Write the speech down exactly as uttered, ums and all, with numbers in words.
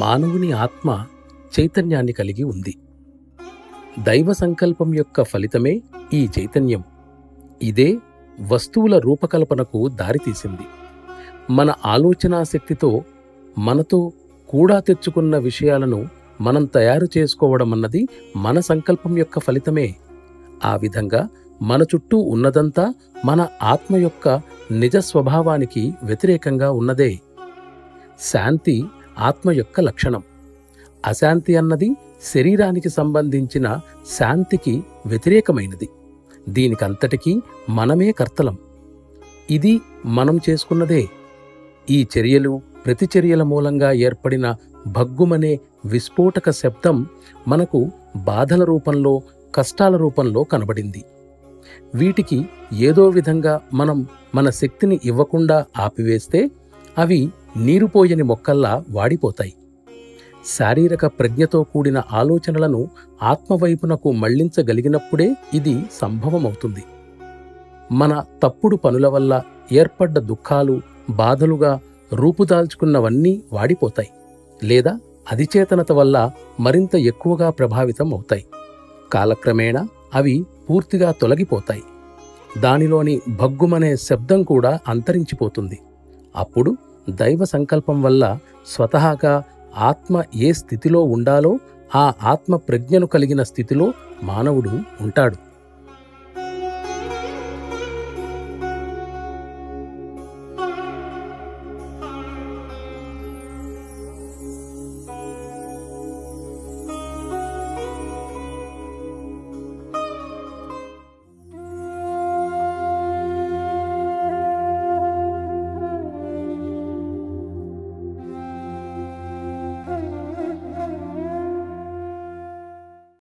మానవుని ఆత్మ చైతన్యాన్ని కలిగి ఉంది. దైవ సంకల్పం యొక్క ఫలితమే ఈ చైతన్యం. ఇదే వస్తువుల రూపకల్పనకు దారితీసింది. మన ఆలోచనా శక్తితో మనతో కూడా తెచ్చుకున్న విషయాలను మనం తయారు చేసుకోవడమన్నది మన సంకల్పం యొక్క ఫలితమే. ఆ విధంగా మన చుట్టూ ఉన్నదంతా మన ఆత్మ యొక్క నిజ స్వభావానికి వ్యతిరేకంగా ఉన్నదే. శాంతి ఆత్మ యొక్క లక్షణం. అశాంతి అన్నది శరీరానికి సంబంధించిన శాంతికి వ్యతిరేకమైనది. దీనికంతటికీ మనమే కర్తలం. ఇది మనం చేసుకున్నదే. ఈ చర్యలు ప్రతిచర్యల మూలంగా ఏర్పడిన భగ్గుమనే విస్ఫోటక శబ్దం మనకు బాధల రూపంలో, కష్టాల రూపంలో కనబడింది. వీటికి ఏదో విధంగా మనం మన శక్తిని ఇవ్వకుండా ఆపివేస్తే అవి నీరుపోయని మొక్కల్లా వాడిపోతాయి. శారీరక ప్రజ్ఞతో కూడిన ఆలోచనలను ఆత్మవైపునకు మళ్లించగలిగినప్పుడే ఇది సంభవమవుతుంది. మన తప్పుడు పనుల వల్ల ఏర్పడ్డ దుఃఖాలు, బాధలుగా రూపుదాల్చుకున్నవన్నీ వాడిపోతాయి, లేదా అధిచేతనత వల్ల మరింత ఎక్కువగా ప్రభావితం అవుతాయి. కాలక్రమేణా అవి పూర్తిగా తొలగిపోతాయి. దానిలోని భగ్గుమనే శబ్దం కూడా అంతరించిపోతుంది. అప్పుడు దైవ సంకల్పం వల్ల స్వతహాగా ఆత్మ ఏ స్థితిలో ఉండాలో ఆ ఆత్మ ప్రజ్ఞను కలిగిన స్థితిలో మానవుడు ఉంటాడు.